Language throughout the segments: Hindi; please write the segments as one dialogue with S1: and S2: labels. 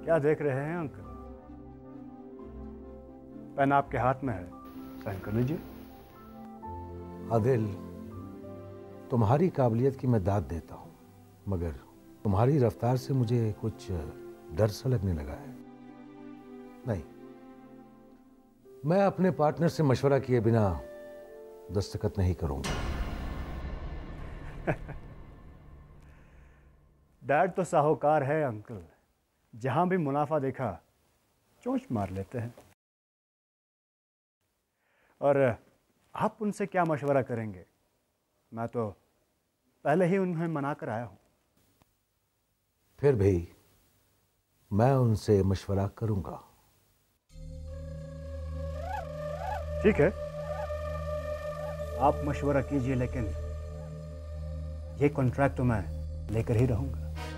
S1: क्या देख रहे हैं अंकल? पेन आपके हाथ में है, साइन कर लीजिए।
S2: आदिल, तुम्हारी काबिलियत की मैं दाद देता हूं, मगर तुम्हारी रफ्तार से मुझे कुछ डर सा लगने लगा है। नहीं, मैं अपने पार्टनर से मशवरा किए बिना दस्तखत नहीं करूंगा।
S1: डैड तो साहूकार है अंकल, जहां भी मुनाफा देखा चोंच मार लेते हैं। और आप उनसे क्या मशवरा करेंगे? मैं तो पहले ही उन्हें मना कर आया हूं।
S2: फिर भी मैं उनसे मशवरा करूंगा।
S1: ठीक है, आप मशवरा कीजिए, लेकिन ये कॉन्ट्रैक्ट तो मैं लेकर ही रहूंगा।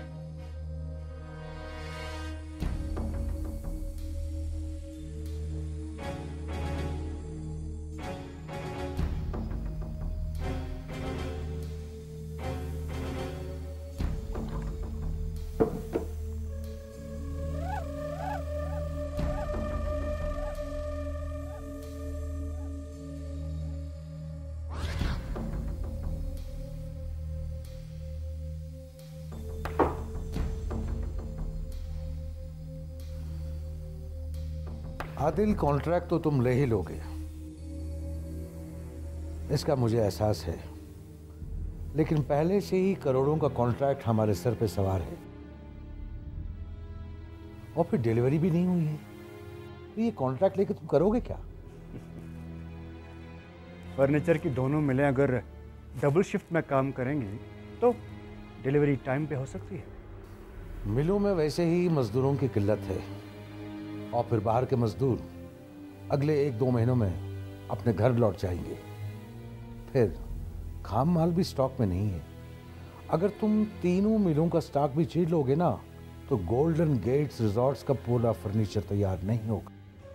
S2: आदिल, कॉन्ट्रैक्ट तो तुम ले ही लोगे, इसका मुझे एहसास है, लेकिन पहले से ही करोड़ों का कॉन्ट्रैक्ट हमारे सर पे सवार है और फिर डिलीवरी भी नहीं हुई है। तो ये कॉन्ट्रैक्ट लेके तुम करोगे क्या?
S1: फर्नीचर की दोनों मिलें अगर डबल शिफ्ट में काम करेंगी तो डिलीवरी टाइम पे हो सकती है।
S2: मिलों में वैसे ही मजदूरों की किल्लत है और फिर बाहर के मजदूर अगले 1-2 महीनों में अपने घर लौट जाएंगे। फिर खाम माल भी स्टॉक में नहीं है। अगर तुम तीनों मिलों का स्टॉक भी छीन लोगे ना, तो गोल्डन गेट्स रिजॉर्ट्स का पूरा फर्नीचर तैयार नहीं होगा।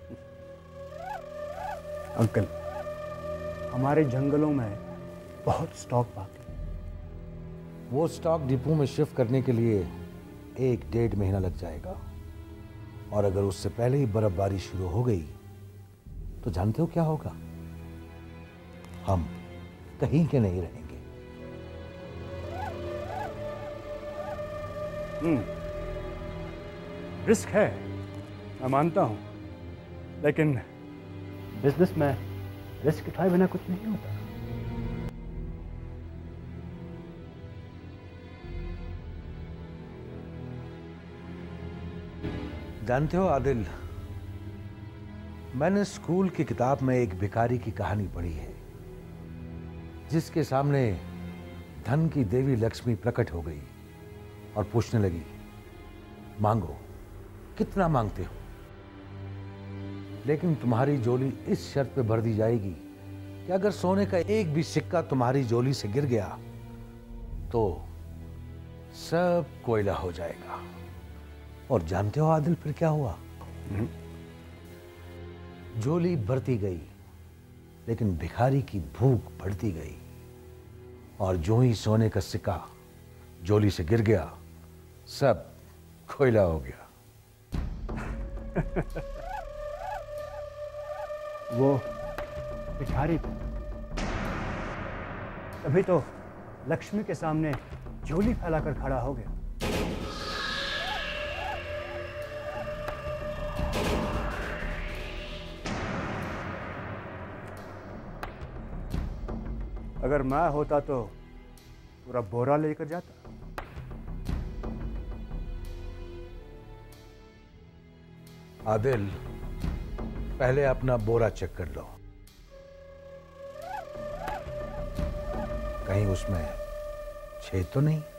S1: अंकल, हमारे जंगलों में बहुत स्टॉक बाकी है।
S2: वो स्टॉक डिपो में शिफ्ट करने के लिए 1-1.5 महीना लग जाएगा, और अगर उससे पहले ही बर्फबारी शुरू हो गई तो जानते हो क्या होगा? हम कहीं के नहीं रहेंगे।
S1: रिस्क है, मैं मानता हूं, लेकिन बिजनेस में रिस्क उठाए बिना कुछ नहीं होता।
S2: जानते हो आदिल, मैंने स्कूल की किताब में एक भिखारी की कहानी पढ़ी है, जिसके सामने धन की देवी लक्ष्मी प्रकट हो गई और पूछने लगी, मांगो, कितना मांगते हो? लेकिन तुम्हारी झोली इस शर्त पे भर दी जाएगी कि अगर सोने का एक भी सिक्का तुम्हारी झोली से गिर गया तो सब कोयला हो जाएगा। और जानते हो आदिल फिर क्या हुआ? झोली भरती गई, लेकिन भिखारी की भूख बढ़ती गई, और जो ही सोने का सिक्का झोली से गिर गया, सब कोयला हो गया।
S1: वो भिखारी थे, तभी तो लक्ष्मी के सामने झोली फैलाकर खड़ा हो गया। अगर मैं होता तो पूरा बोरा लेकर जाता।
S2: आदिल, पहले अपना बोरा चेक कर लो, कहीं उसमें छेद तो नहीं?